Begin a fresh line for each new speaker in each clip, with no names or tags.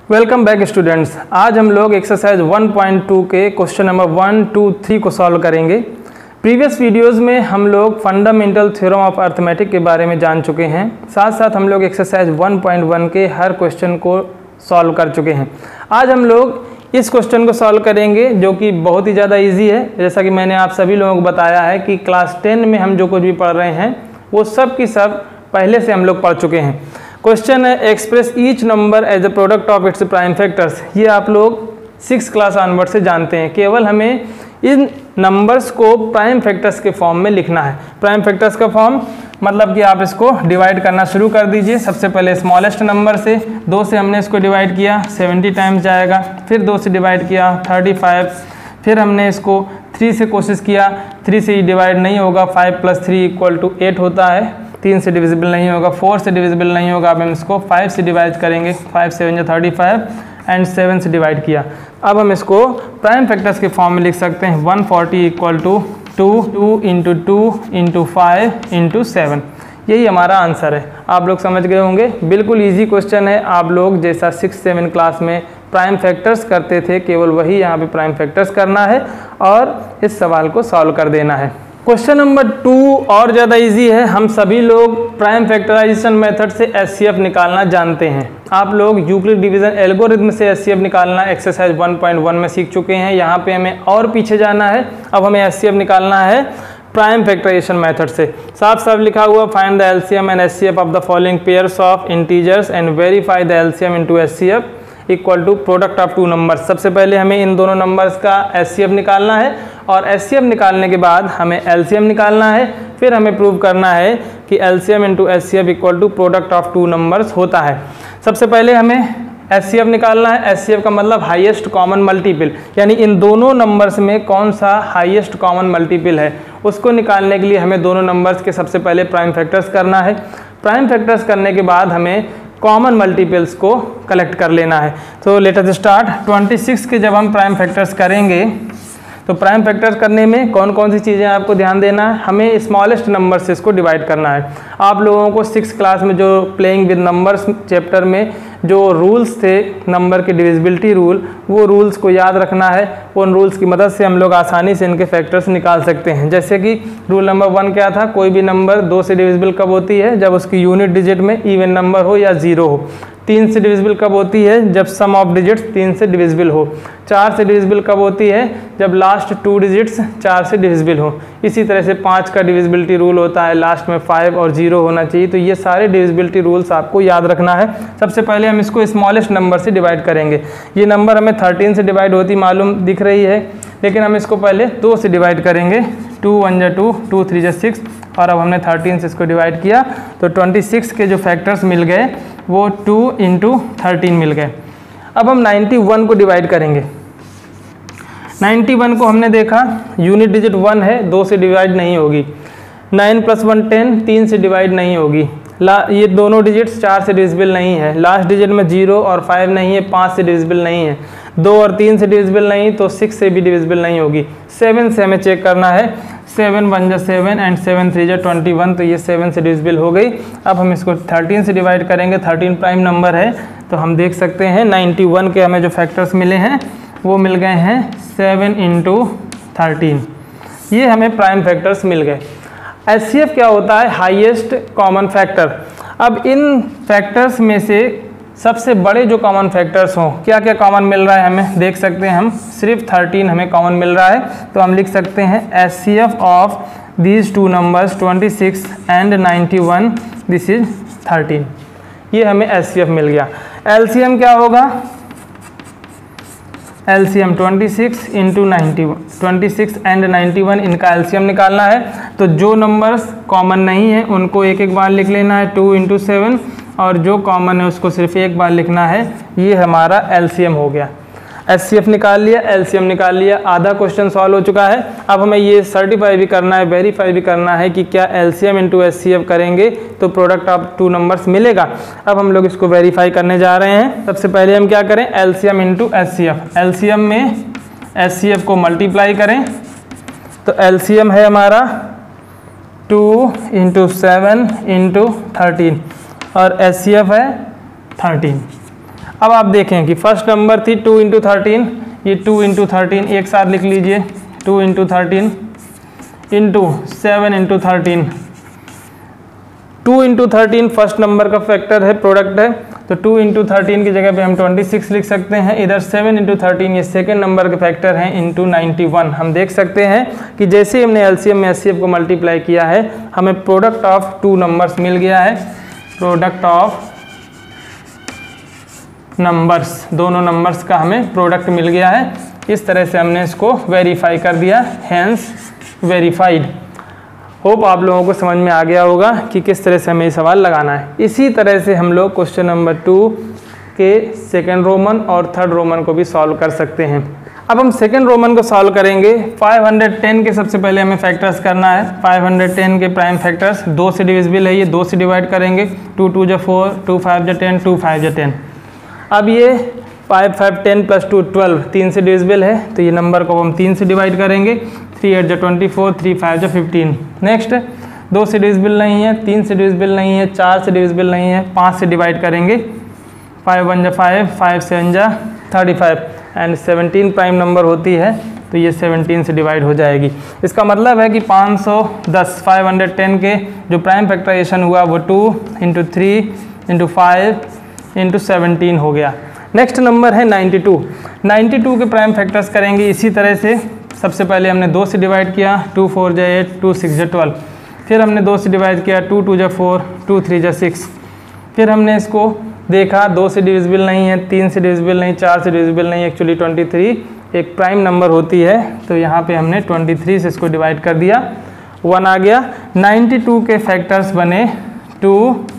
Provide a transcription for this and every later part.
Welcome back students. आज हम लोग एक्सरसाइज 1.2 के क्वेश्चन नंबर 1, 2, 3 को सॉल्व करेंगे। प्रीवियस वीडियोस में हम लोग फंडामेंटल थ्योरम ऑफ अर्थमेटिक के बारे में जान चुके हैं, साथ साथ हम लोग एक्सरसाइज 1.1 के हर क्वेश्चन को सॉल्व कर चुके हैं। आज हम लोग इस क्वेश्चन को सॉल्व करेंगे जो कि बहुत ही ज़्यादा ईजी है। जैसा कि मैंने आप सभी लोगों को बताया है कि क्लास 10 में हम जो कुछ भी पढ़ रहे हैं वो सब की सब पहले से हम लोग पढ़ चुके हैं। क्वेश्चन है express each number as a product of its prime factors. ये आप लोग 6th क्लास ऑनवर्ड से जानते हैं। केवल हमें इन नंबर्स को प्राइम फैक्टर्स के फॉर्म में लिखना है। प्राइम फैक्टर्स का फॉर्म मतलब कि आप इसको डिवाइड करना शुरू कर दीजिए। सबसे पहले स्मॉलेस्ट नंबर से 2 से हमने इसको डिवाइड किया, 70 टाइम्स जाएगा। फिर 2 से डिवाइड किया, 35। फिर हमने इसको 3 से कोशिश किया, 3 से डिवाइड नहीं होगा, 5 + 3 = 8 होता है। 3 से डिविजिबल नहीं होगा, 4 से डिविजिबल नहीं होगा। अब हम इसको 5 से डिवाइड करेंगे, 5 × 7 = 35 एंड 7 से डिवाइड किया। अब हम इसको प्राइम फैक्टर्स के फॉर्म में लिख सकते हैं। 140 = 2, 2 × 2 × 5 × 7। यही हमारा आंसर है। आप लोग समझ गए होंगे। बिल्कुल इजी क्वेश्चन है। आप लोग जैसा 6, 7 क्लास में प्राइम फैक्टर्स करते थे, केवल वही यहाँ पे प्राइम फैक्टर्स करना है और इस सवाल को सॉल्व कर देना है। क्वेश्चन नंबर 2 और ज़्यादा इजी है। हम सभी लोग प्राइम फैक्टराइजेशन मेथड से एचसीएफ निकालना जानते हैं। आप लोग यूक्लिड डिवीजन एल्गोरिथम से एचसीएफ निकालना एक्सरसाइज 1.1 में सीख चुके हैं। यहाँ पे हमें और पीछे जाना है। अब हमें एचसीएफ निकालना है प्राइम फैक्टराइजेशन मेथड से। साफ साफ लिखा हुआ, find the LCM and HCF of the following pairs of integers and verify the LCM into HCF equal to product of 2 numbers. सबसे पहले हमें इन दोनों नंबर्स का एचसीएफ निकालना है और एचसीएफ निकालने के बाद हमें एलसीएम निकालना है। फिर हमें प्रूव करना है कि LCM into HCF equal to product of 2 numbers होता है। सबसे पहले हमें एचसीएफ निकालना है। एचसीएफ का मतलब हाईएस्ट कॉमन मल्टीपल, यानी इन दोनों नंबर्स में कौन सा हाईएस्ट कॉमन मल्टीपल है, उसको निकालने के लिए हमें दोनों नंबर्स के सबसे पहले प्राइम फैक्टर्स करना है। प्राइम फैक्टर्स करने के बाद हमें कॉमन मल्टीपल्स को कलेक्ट कर लेना है। तो लेट अस स्टार्ट। 26 के जब हम प्राइम फैक्टर्स करेंगे तो प्राइम फैक्टर्स करने में कौन कौन सी चीज़ें आपको ध्यान देना है। हमें स्मॉलेस्ट नंबर से इसको डिवाइड करना है। आप लोगों को 6th क्लास में जो प्लेइंग विद नंबर्स चैप्टर में जो रूल्स थे नंबर के डिविजिबिलिटी रूल, वो रूल्स को याद रखना है। उन रूल्स की मदद से हम लोग आसानी से इनके फैक्टर्स निकाल सकते हैं। जैसे कि रूल नंबर 1 क्या था, कोई भी नंबर 2 से डिविजिबल कब होती है, जब उसकी यूनिट डिजिट में इवन नंबर हो या 0 हो। 3 से डिविजिबल कब होती है, जब सम ऑफ डिजिट्स 3 से डिविजिबल हो। 4 से डिविजिबल कब होती है, जब लास्ट 2 डिजिट्स 4 से डिविजिबल हो। इसी तरह से 5 का डिविजिबिलिटी रूल होता है, लास्ट में 5 और 0 होना चाहिए। तो ये सारे डिविजिबिलिटी रूल्स आपको याद रखना है। सबसे पहले हम इसको स्मॉलेस्ट नंबर से डिवाइड करेंगे। ये नंबर हमें 13 से डिवाइड होती मालूम दिख रही है, लेकिन हम इसको पहले 2 से डिवाइड करेंगे। 2 × 1 = 2, 2 × 3 = 6 और अब हमने 13 से इसको डिवाइड किया तो 26 के जो फैक्टर्स मिल गए वो 2 × 13 मिल गए। अब हम 91 को डिवाइड करेंगे। 91 को हमने देखा यूनिट डिजिट 1 है, 2 से डिवाइड नहीं होगी। 9 + 1 = 10, 3 से डिवाइड नहीं होगी। ये दोनों डिजिट्स 4 से डिविजिबल नहीं है। लास्ट डिजिट में 0 और 5 नहीं है, 5 से डिविजिबल नहीं है। 2 और 3 से डिविजिबल नहीं, तो 6 से भी डिविजिबल नहीं होगी। 7 से हमें चेक करना है। 7 × 1 = 7 एंड 7 × 3 = 21, तो ये 7 से डिविजिबल हो गई। अब हम इसको 13 से डिवाइड करेंगे। 13 प्राइम नंबर है, तो हम देख सकते हैं 91 के हमें जो फैक्टर्स मिले हैं वो मिल गए हैं 7 × 13। ये हमें प्राइम फैक्टर्स मिल गए। एचसीएफ क्या होता है, हाईएस्ट कॉमन फैक्टर। अब इन फैक्टर्स में से सबसे बड़े जो कॉमन फैक्टर्स हों, क्या क्या कॉमन मिल रहा है हमें देख सकते हैं। हम सिर्फ 13 हमें कॉमन मिल रहा है, तो हम लिख सकते हैं HCF of these 2 numbers 26 and 91, this is 13। ये हमें एचसीएफ मिल गया। एलसीएम क्या होगा, एलसीएम 26 × 91, 26 एंड 91 इनका एलसीएम निकालना है। तो जो नंबर्स कॉमन नहीं है उनको एक एक बार लिख लेना है, 2 × 7, और जो कॉमन है उसको सिर्फ एक बार लिखना है। ये हमारा एलसीएम हो गया। एचसीएफ निकाल लिया, एलसीएम निकाल लिया, आधा क्वेश्चन सॉल्व हो चुका है। अब हमें ये सर्टिफाई भी करना है, वेरीफाई भी करना है कि क्या एलसीएम इनटू एचसीएफ करेंगे तो प्रोडक्ट ऑफ 2 नंबर्स मिलेगा। अब हम लोग इसको वेरीफाई करने जा रहे हैं। सबसे पहले हम क्या करें, एलसीएम इनटू एचसीएफ। एलसीएम में एचसीएफ को मल्टीप्लाई करें, तो एलसीएम है हमारा 2 × 7 × 13 और एचसीएफ है 13। अब आप देखें कि फर्स्ट नंबर थी 2 × 13, ये 2 × 13 एक साथ लिख लीजिए, 2 × 13 इंटू 7 × 13। 2 × 13 फर्स्ट नंबर का फैक्टर है, प्रोडक्ट है, तो 2 × 13 की जगह पे हम 26 लिख सकते हैं। इधर 7 × 13 ये सेकेंड नंबर के फैक्टर हैं इंटू 91। हम देख सकते हैं कि जैसे ही हमने एलसीएम में एचसीएफ को मल्टीप्लाई किया है हमें प्रोडक्ट ऑफ 2 नंबर्स मिल गया है। प्रोडक्ट ऑफ नंबर्स, दोनों नंबर्स का हमें प्रोडक्ट मिल गया है। इस तरह से हमने इसको वेरीफाई कर दिया, हैंस वेरीफाइड। होप आप लोगों को समझ में आ गया होगा कि किस तरह से हमें ये सवाल लगाना है। इसी तरह से हम लोग क्वेश्चन नंबर 2 के सेकेंड रोमन और थर्ड रोमन को भी सॉल्व कर सकते हैं। अब हम सेकेंड रोमन को सॉल्व करेंगे। 510 के सबसे पहले हमें फैक्टर्स करना है। 510 के प्राइम फैक्टर्स 2 से डिविजिबल है, ये 2 से डिवाइड करेंगे। 2 2 = 4, 2 5 = 10, 2 5 = 10। अब ये 5 5 10 + 2 12 3 से डिविजिबल है, तो ये नंबर को हम 3 से डिवाइड करेंगे। 3 8 = 24, 3 5 = 15। नेक्स्ट 2 से डिविजिबल नहीं है, 3 से डिविजिबल नहीं है, 4 से डिविजिबल नहीं है, 5 से डिवाइड करेंगे। 5 1 = 5, 5 7 = 35 एंड 17 प्राइम नंबर होती है, तो ये 17 से डिवाइड हो जाएगी। इसका मतलब है कि 510 510 के जो प्राइम फैक्टराइजेशन हुआ वो 2 × 3 × 5 × 17 हो गया। नेक्स्ट नंबर है 92। 92 के प्राइम फैक्टर्स करेंगे इसी तरह से। सबसे पहले हमने 2 से डिवाइड किया, 2 4 = 8, 2 6 = 12। फिर हमने 2 से डिवाइड किया, 2 2 = 4, 2 3 = 6। फिर हमने इसको देखा 2 से डिविजिबल नहीं है, 3 से डिविजिबल नहीं, 4 से डिविजिबल नहीं। एक्चुअली 23 एक प्राइम नंबर होती है, तो यहाँ पे हमने 23 से इसको डिवाइड कर दिया, 1 आ गया। 92 के फैक्टर्स बने 2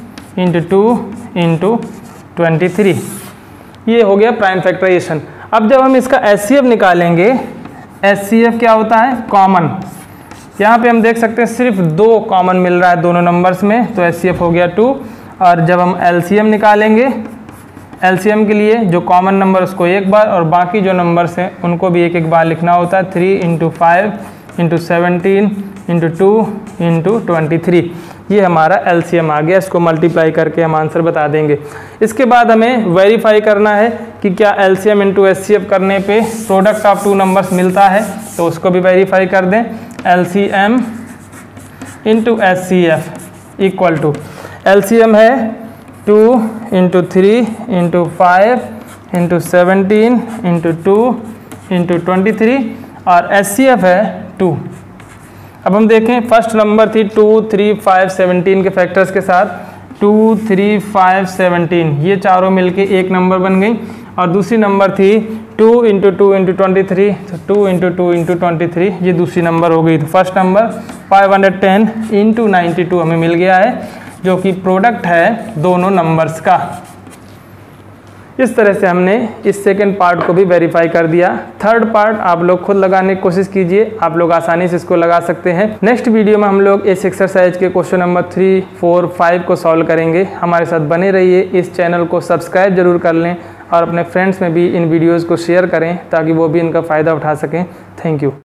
× 2 × 23। ये हो गया प्राइम फैक्टराइजेशन। अब जब हम इसका एचसीएफ निकालेंगे, एचसीएफ क्या होता है? कॉमन। यहाँ पे हम देख सकते हैं सिर्फ 2 कॉमन मिल रहा है दोनों नंबर्स में, तो एचसीएफ हो गया 2। और जब हम एलसीएम निकालेंगे, एलसीएम के लिए जो कॉमन नंबर उसको एक बार और बाकी जो नंबर्स हैं उनको भी एक एक बार लिखना होता है। 3 × 5 × 17 × 2 × 23। ये हमारा एलसीएम आ गया। इसको मल्टीप्लाई करके हम आंसर बता देंगे। इसके बाद हमें वेरीफाई करना है कि क्या एलसीएम इंटू एचसीएफ करने पे प्रोडक्ट ऑफ 2 नंबर्स मिलता है, तो उसको भी वेरीफाई कर दें। LCM into HCF equal to, LCM है 2 × 3 × 5 × 17 × 2 × 23 और एचसीएफ है 2। अब हम देखें, फर्स्ट नंबर थी 2 3 5 17 के फैक्टर्स के साथ 2 3 5 17, ये चारों मिलके एक नंबर बन गई। और दूसरी नंबर थी 2 × 2 × 23, तो 2 × 2 × 23 ये दूसरी नंबर हो गई। तो फर्स्ट नंबर 510 × 92 हमें मिल गया है, जो कि प्रोडक्ट है दोनों नंबर्स का। इस तरह से हमने इस सेकंड पार्ट को भी वेरीफाई कर दिया। थर्ड पार्ट आप लोग खुद लगाने की कोशिश कीजिए, आप लोग आसानी से इसको लगा सकते हैं। नेक्स्ट वीडियो में हम लोग इस एक्सरसाइज के क्वेश्चन नंबर 3 4 5 को सॉल्व करेंगे। हमारे साथ बने रहिए। इस चैनल को सब्सक्राइब जरूर कर लें और अपने फ्रेंड्स में भी इन वीडियोज़ को शेयर करें ताकि वो भी इनका फ़ायदा उठा सकें। Thank you.